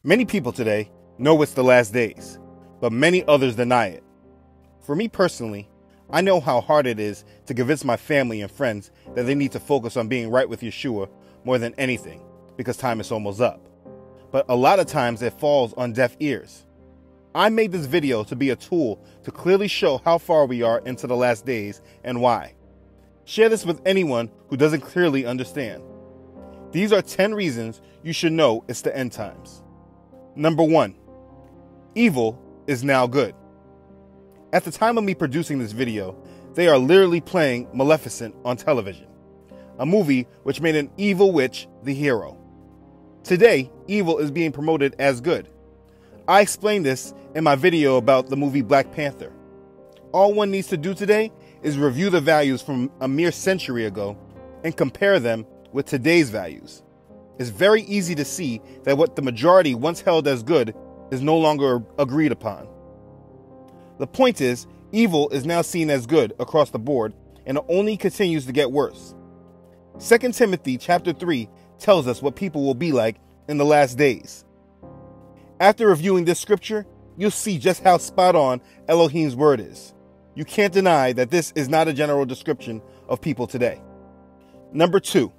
Many people today know it's the last days, but many others deny it. For me personally, I know how hard it is to convince my family and friends that they need to focus on being right with Yeshua more than anything, because time is almost up. But a lot of times it falls on deaf ears. I made this video to be a tool to clearly show how far we are into the last days and why. Share this with anyone who doesn't clearly understand. These are 10 reasons you should know it's the end times. Number 1, evil is now good. At the time of me producing this video, they are literally playing Maleficent on television, a movie which made an evil witch the hero. Today, evil is being promoted as good. I explained this in my video about the movie Black Panther. All one needs to do today is review the values from a mere century ago and compare them with today's values. It's very easy to see that what the majority once held as good is no longer agreed upon. The point is, evil is now seen as good across the board, and it only continues to get worse. 2 Timothy chapter 3 tells us what people will be like in the last days. After reviewing this scripture, you'll see just how spot on Elohim's word is. You can't deny that this is not a general description of people today. Number 2,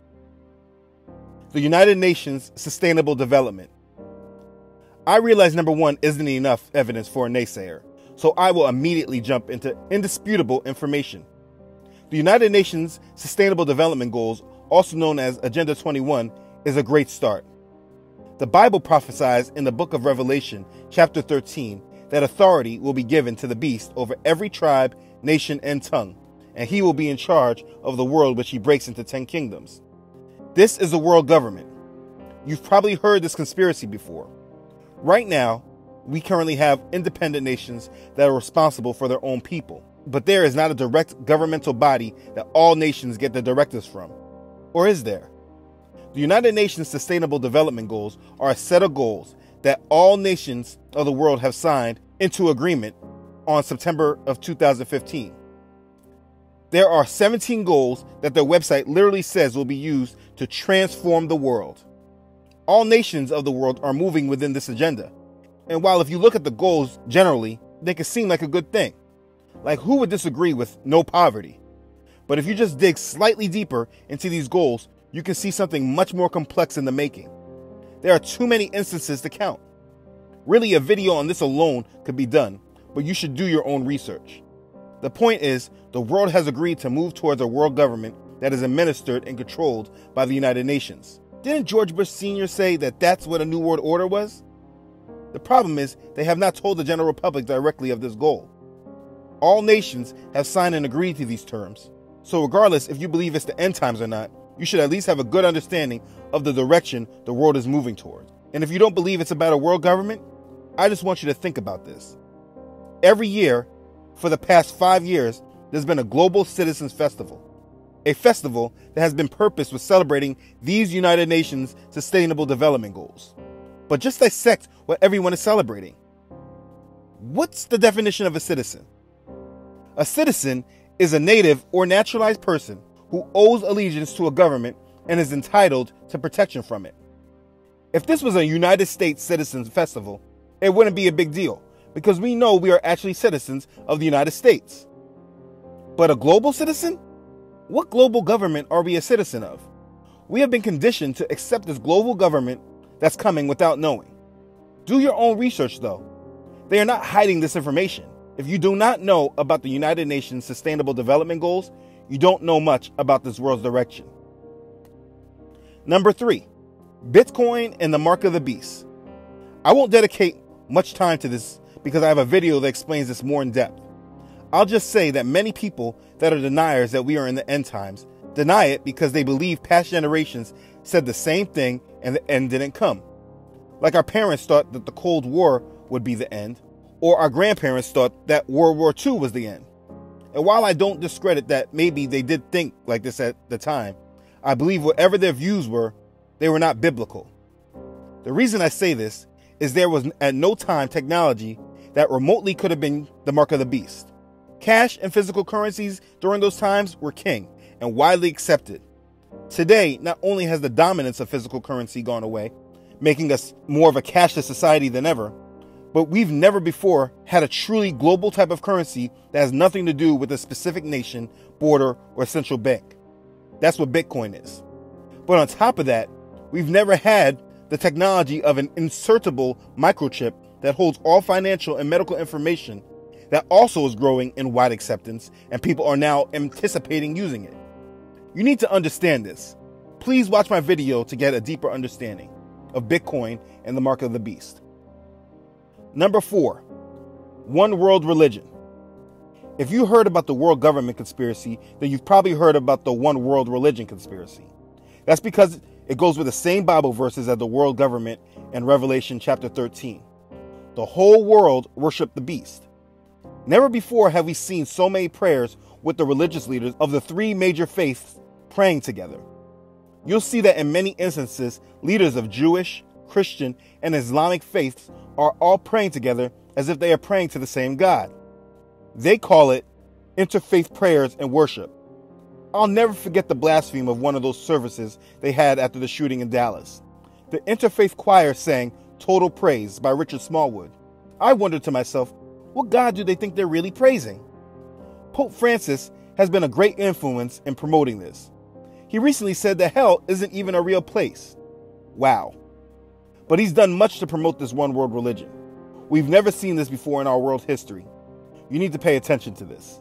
the United Nations Sustainable Development. I realize number 1 isn't enough evidence for a naysayer, so I will immediately jump into indisputable information. The United Nations Sustainable Development Goals, also known as Agenda 21, is a great start. The Bible prophesies in the book of Revelation, chapter 13, that authority will be given to the beast over every tribe, nation, and tongue, and he will be in charge of the world which he breaks into 10 kingdoms. This is a world government. You've probably heard this conspiracy before. Right now, we currently have independent nations that are responsible for their own people, but there is not a direct governmental body that all nations get their directives from. Or is there? The United Nations Sustainable Development Goals are a set of goals that all nations of the world have signed into agreement on September of 2015. There are 17 goals that their website literally says will be used to transform the world. All nations of the world are moving within this agenda. And while if you look at the goals generally, they can seem like a good thing. Like, who would disagree with no poverty? But if you just dig slightly deeper into these goals, you can see something much more complex in the making. There are too many instances to count. Really, a video on this alone could be done, but you should do your own research. The point is, the world has agreed to move towards a world government that is administered and controlled by the United Nations. Didn't George Bush Sr. say that that's what a New World Order was? The problem is, they have not told the general public directly of this goal. All nations have signed and agreed to these terms. So regardless if you believe it's the end times or not, you should at least have a good understanding of the direction the world is moving toward. And if you don't believe it's about a world government, I just want you to think about this. Every year, for the past 5 years, there's been a global citizens festival. A festival that has been purposed with celebrating these United Nations Sustainable Development Goals. But just dissect what everyone is celebrating. What's the definition of a citizen? A citizen is a native or naturalized person who owes allegiance to a government and is entitled to protection from it. If this was a United States Citizens Festival, it wouldn't be a big deal, because we know we are actually citizens of the United States. But a global citizen? What global government are we a citizen of? We have been conditioned to accept this global government that's coming without knowing. Do your own research, though. They are not hiding this information. If you do not know about the United Nations Sustainable Development Goals, you don't know much about this world's direction. Number 3, Bitcoin and the mark of the beast. I won't dedicate much time to this because I have a video that explains this more in depth. I'll just say that many people that are deniers that we are in the end times deny it because they believe past generations said the same thing and the end didn't come. Like our parents thought that the Cold War would be the end, or our grandparents thought that World War II was the end. And while I don't discredit that maybe they did think like this at the time, I believe whatever their views were, they were not biblical. The reason I say this is there was at no time technology that remotely could have been the mark of the beast. Cash and physical currencies during those times were king and widely accepted. Today, not only has the dominance of physical currency gone away, making us more of a cashless society than ever. But we've never before had a truly global type of currency that has nothing to do with a specific nation, border, or central bank. That's what Bitcoin is. But on top of that, we've never had the technology of an insertable microchip that holds all financial and medical information that also is growing in wide acceptance, and people are now anticipating using it. You need to understand this. Please watch my video to get a deeper understanding of Bitcoin and the mark of the beast. Number 4, one world religion. If you heard about the world government conspiracy, then you've probably heard about the one world religion conspiracy. That's because it goes with the same Bible verses as the world government in Revelation chapter 13. The whole world worshiped the beast. Never before have we seen so many prayers with the religious leaders of the 3 major faiths praying together. You'll see that in many instances, leaders of Jewish, Christian, and Islamic faiths are all praying together as if they are praying to the same God. They call it interfaith prayers and worship. I'll never forget the blasphemy of one of those services they had after the shooting in Dallas. The interfaith choir sang Total Praise by Richard Smallwood. I wondered to myself, what God do they think they're really praising? Pope Francis has been a great influence in promoting this. He recently said that hell isn't even a real place. Wow. But he's done much to promote this one world religion. We've never seen this before in our world history. You need to pay attention to this.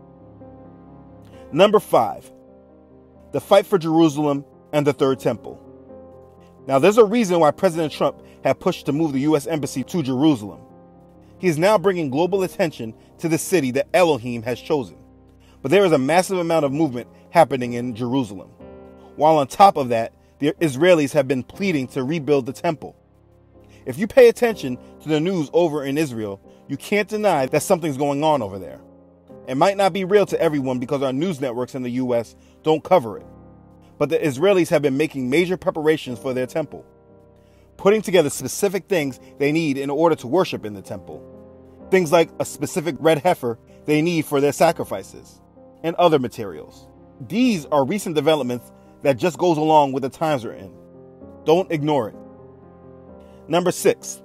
Number 5, the fight for Jerusalem and the Third Temple. Now, there's a reason why President Trump had pushed to move the U.S. Embassy to Jerusalem. He is now bringing global attention to the city that Elohim has chosen. But there is a massive amount of movement happening in Jerusalem. While on top of that, the Israelis have been pleading to rebuild the temple. If you pay attention to the news over in Israel, you can't deny that something's going on over there. It might not be real to everyone because our news networks in the U.S. don't cover it. But the Israelis have been making major preparations for their temple, putting together specific things they need in order to worship in the temple. Things like a specific red heifer they need for their sacrifices, and other materials. These are recent developments that just goes along with the times we're in. Don't ignore it. Number 6,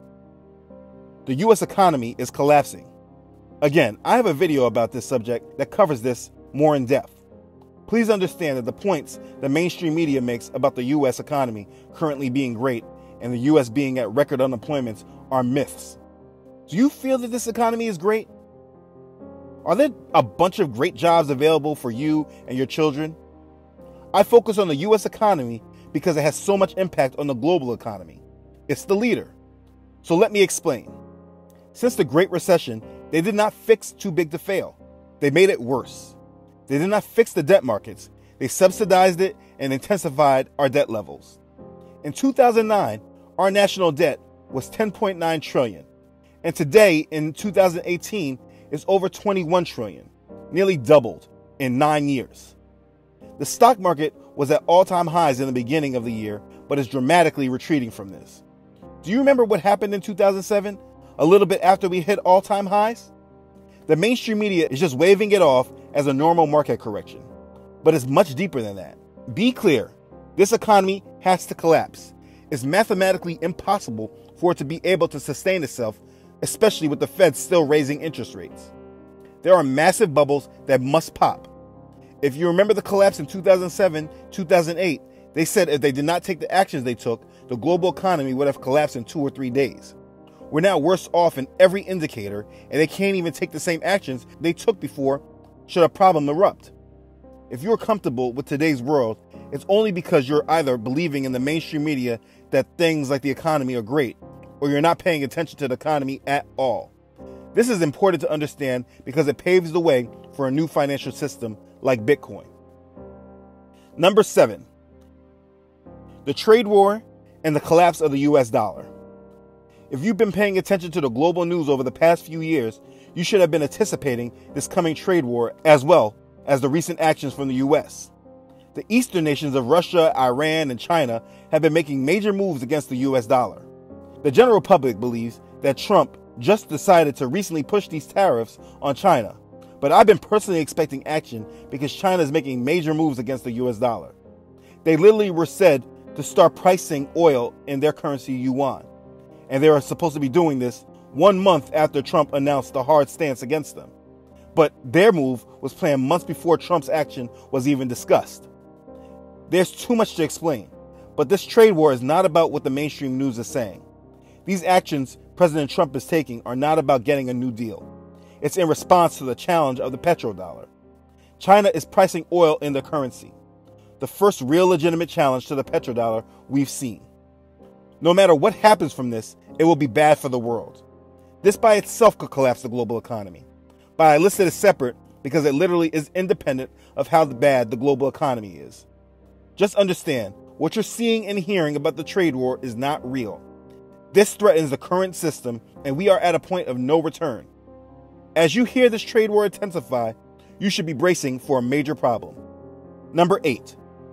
the U.S. economy is collapsing. Again, I have a video about this subject that covers this more in depth. Please understand that the points the mainstream media makes about the U.S. economy currently being great and the U.S. being at record unemployment are myths. Do you feel that this economy is great? Are there a bunch of great jobs available for you and your children? I focus on the U.S. economy because it has so much impact on the global economy. It's the leader. So let me explain. Since the Great Recession, they did not fix too big to fail. They made it worse. They did not fix the debt markets. They subsidized it and intensified our debt levels. In 2009, our national debt was $10.9 trillion. And today, in 2018, it's over $21 trillion, nearly doubled in 9 years. The stock market was at all-time highs in the beginning of the year, but is dramatically retreating from this. Do you remember what happened in 2007, a little bit after we hit all-time highs? The mainstream media is just waving it off as a normal market correction, but it's much deeper than that. Be clear, this economy has to collapse. It's mathematically impossible for it to be able to sustain itself, especially with the Fed still raising interest rates. There are massive bubbles that must pop. If you remember the collapse in 2007, 2008, they said if they did not take the actions they took, the global economy would have collapsed in 2 or 3 days. We're now worse off in every indicator, and they can't even take the same actions they took before should a problem erupt. If you're comfortable with today's world, it's only because you're either believing in the mainstream media that things like the economy are great, or you're not paying attention to the economy at all. This is important to understand because it paves the way for a new financial system like Bitcoin. Number 7, the trade war and the collapse of the US dollar. If you've been paying attention to the global news over the past few years, you should have been anticipating this coming trade war as well as the recent actions from the US. The eastern nations of Russia, Iran, and China have been making major moves against the US dollar. The general public believes that Trump just decided to recently push these tariffs on China, but I've been personally expecting action because China is making major moves against the US dollar. They literally were said to start pricing oil in their currency yuan. And they are supposed to be doing this 1 month after Trump announced a hard stance against them. But their move was planned months before Trump's action was even discussed. There's too much to explain, but this trade war is not about what the mainstream news is saying. These actions President Trump is taking are not about getting a new deal. It's in response to the challenge of the petrodollar. China is pricing oil in their currency, the first real legitimate challenge to the petrodollar we've seen. No matter what happens from this, it will be bad for the world. This by itself could collapse the global economy, but I listed it separate because it literally is independent of how bad the global economy is. Just understand, what you're seeing and hearing about the trade war is not real. This threatens the current system, and we are at a point of no return. As you hear this trade war intensify, you should be bracing for a major problem. Number 8.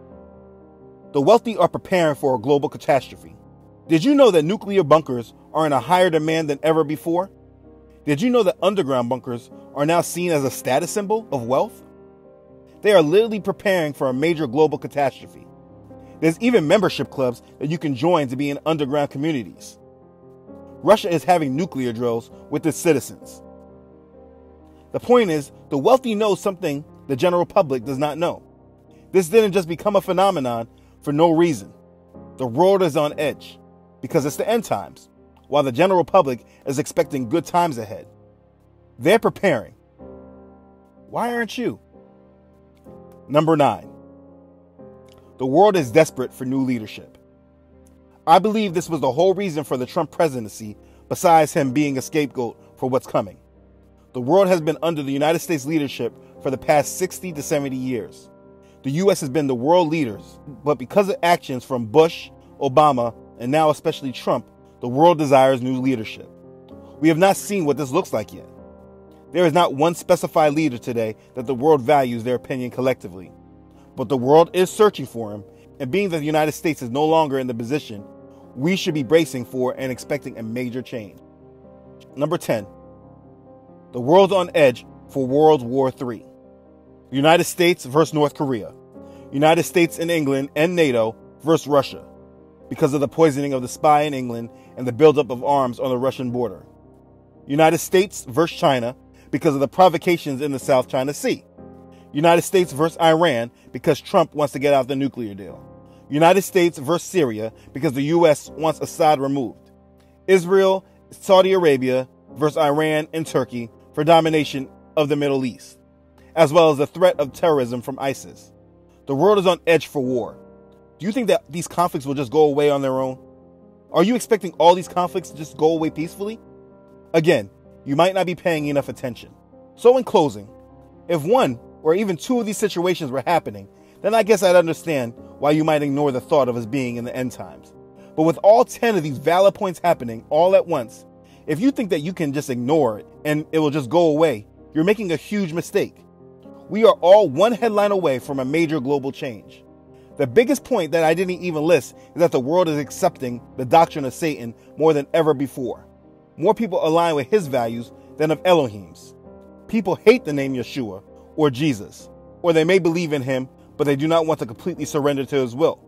The wealthy are preparing for a global catastrophe. Did you know that nuclear bunkers are in a higher demand than ever before? Did you know that underground bunkers are now seen as a status symbol of wealth? They are literally preparing for a major global catastrophe. There's even membership clubs that you can join to be in underground communities. Russia is having nuclear drills with its citizens. The point is, the wealthy know something the general public does not know. This didn't just become a phenomenon for no reason. The world is on edge because it's the end times, while the general public is expecting good times ahead. They're preparing. Why aren't you? Number 9. The world is desperate for new leadership. I believe this was the whole reason for the Trump presidency, besides him being a scapegoat for what's coming. The world has been under the United States leadership for the past 60 to 70 years. The U.S. has been the world leaders, but because of actions from Bush, Obama, and now especially Trump, the world desires new leadership. We have not seen what this looks like yet. There is not one specified leader today that the world values their opinion collectively. But the world is searching for him, and being that the United States is no longer in the position, we should be bracing for and expecting a major change. Number 10. The world's on edge for World War III. United States versus North Korea. United States and England and NATO versus Russia, because of the poisoning of the spy in England and the buildup of arms on the Russian border. United States versus China, because of the provocations in the South China Sea. United States versus Iran, because Trump wants to get out the nuclear deal. United States versus Syria, because the U.S. wants Assad removed. Israel, Saudi Arabia versus Iran and Turkey for domination of the Middle East, as well as the threat of terrorism from ISIS. The world is on edge for war. Do you think that these conflicts will just go away on their own? Are you expecting all these conflicts to just go away peacefully? Again, you might not be paying enough attention. So in closing, if one or even two of these situations were happening, then I guess I'd understand why you might ignore the thought of us being in the end times. But with all 10 of these valid points happening all at once, if you think that you can just ignore it and it will just go away, you're making a huge mistake. We are all one headline away from a major global change. The biggest point that I didn't even list is that the world is accepting the doctrine of Satan more than ever before. More people align with his values than of Elohim's. People hate the name Yeshua or Jesus, or they may believe in him, but they do not want to completely surrender to his will.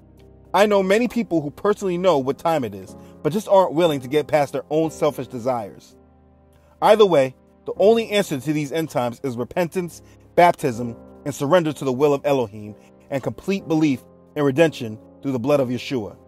I know many people who personally know what time it is, but just aren't willing to get past their own selfish desires. Either way, the only answer to these end times is repentance, baptism, and surrender to the will of Elohim, and complete belief in redemption through the blood of Yeshua.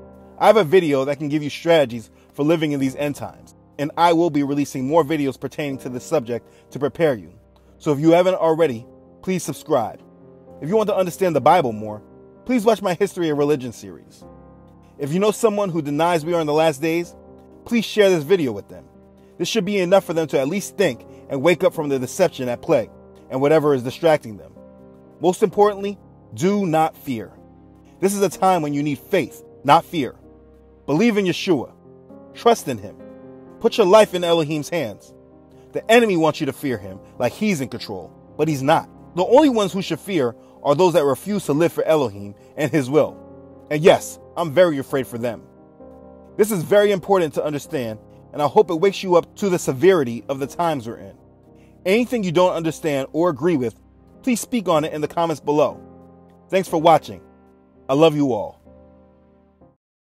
I have a video that can give you strategies for living in these end times, and I will be releasing more videos pertaining to this subject to prepare you. So if you haven't already, please subscribe. If you want to understand the Bible more, please watch my History of Religion series. If you know someone who denies we are in the last days, please share this video with them. This should be enough for them to at least think and wake up from the deception at play and whatever is distracting them. Most importantly, do not fear. This is a time when you need faith, not fear. Believe in Yeshua. Trust in him. Put your life in Elohim's hands. The enemy wants you to fear him like he's in control, but he's not. The only ones who should fear are those that refuse to live for Elohim and his will. And yes, I'm very afraid for them. This is very important to understand, and I hope it wakes you up to the severity of the times we're in. Anything you don't understand or agree with, please speak on it in the comments below. Thanks for watching. I love you all.